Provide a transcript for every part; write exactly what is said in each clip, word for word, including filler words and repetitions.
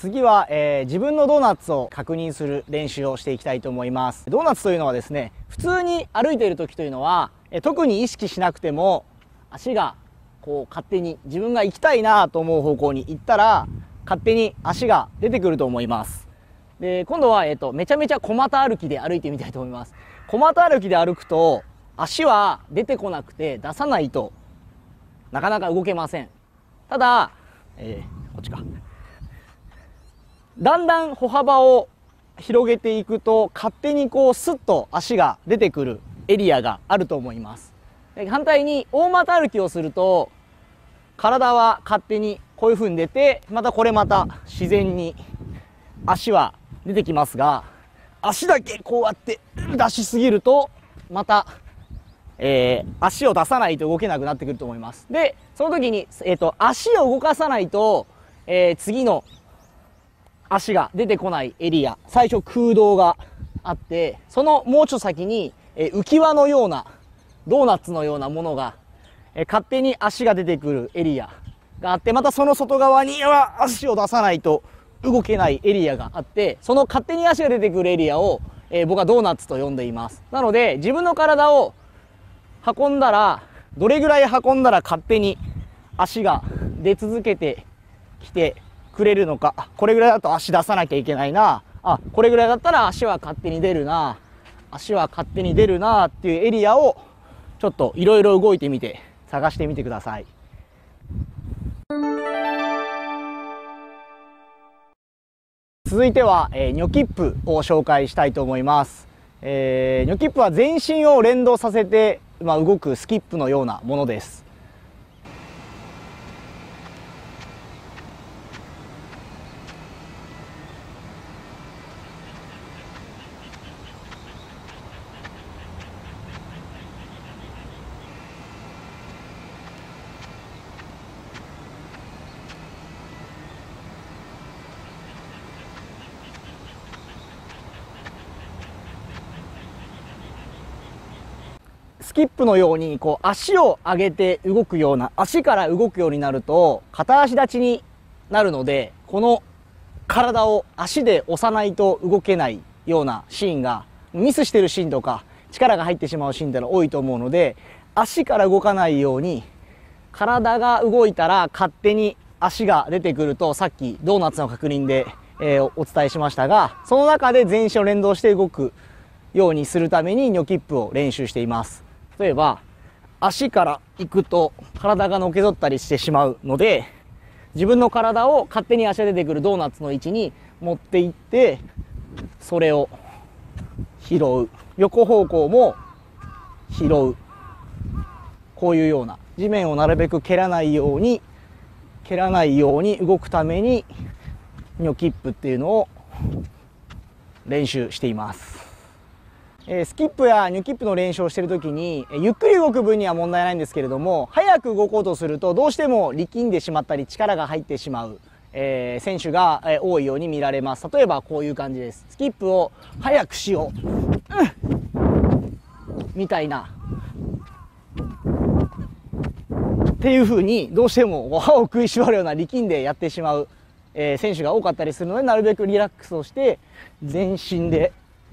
次は、えー、自分のドーナツを確認する練習をしていきたいと思います。ドーナツというのはですね、普通に歩いている時というのは、えー、特に意識しなくても足がこう勝手に自分が行きたいなと思う方向に行ったら勝手に足が出てくると思います。で、今度は、えーと、めちゃめちゃ小股歩きで歩いてみたいと思います。小股歩きで歩くと足は出てこなくて出さないとなかなか動けません。ただ、えー、こっちか。だんだん歩幅を広げていくと勝手にこうスッと足が出てくるエリアがあると思います。で、反対に大股歩きをすると体は勝手にこういう風に出て、またこれまた自然に足は出てきますが、足だけこうやって出しすぎるとまた、えー、足を出さないと動けなくなってくると思います。で、その時に、えーと、足を動かさないと、えー、次の足が出てこないエリア、最初空洞があって、そのもうちょっと先に、えー、浮き輪のようなドーナツのようなものが、えー、勝手に足が出てくるエリアがあって、またその外側には足を出さないと動けないエリアがあって、その勝手に足が出てくるエリアを、えー、僕はドーナツと呼んでいます。なので自分の体を運んだら、どれぐらい運んだら勝手に足が出続けてきてくれるのか。これぐらいだと足出さなきゃいけないな。あ、これぐらいだったら足は勝手に出るな。足は勝手に出るなっていうエリアをちょっといろいろ動いてみて探してみてください。続いては、えー、ニョキップを紹介したいと思います。えー、ニョキップは全身を連動させて、まあ、動くスキップのようなものです。スキップのようにこう足を上げて動くような、足から動くようになると片足立ちになるので、この体を足で押さないと動けないようなシーンが、ミスしてるシーンとか力が入ってしまうシーンってのは多いと思うので、足から動かないように体が動いたら勝手に足が出てくると、さっきドーナツの確認で、えー、お伝えしましたが、その中で全身を連動して動くようにするためにニョキップを練習しています。例えば足から行くと体がのけぞったりしてしまうので、自分の体を勝手に足が出てくるドーナツの位置に持っていって、それを拾う、横方向も拾う、こういうような、地面をなるべく蹴らないように蹴らないように動くためにニョキップっていうのを練習しています。スキップやニョキップの練習をしているときにゆっくり動く分には問題ないんですけれども、早く動こうとするとどうしても力んでしまったり力が入ってしまう、えー、選手が多いように見られます。例えばこういう感じです。スキップを早くしよう、うん、みたいなっていう風にどうしても歯を食いしばるような力んでやってしまう、えー、選手が多かったりするので、なるべくリラックスをして全身で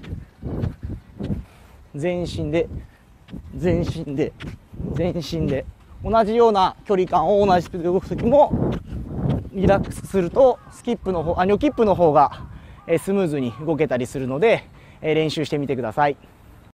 全身で全身で全身で同じような距離感を同じスピードで動く時もリラックスすると、スキップの方あニョキップの方がスムーズに動けたりするので、練習してみてください。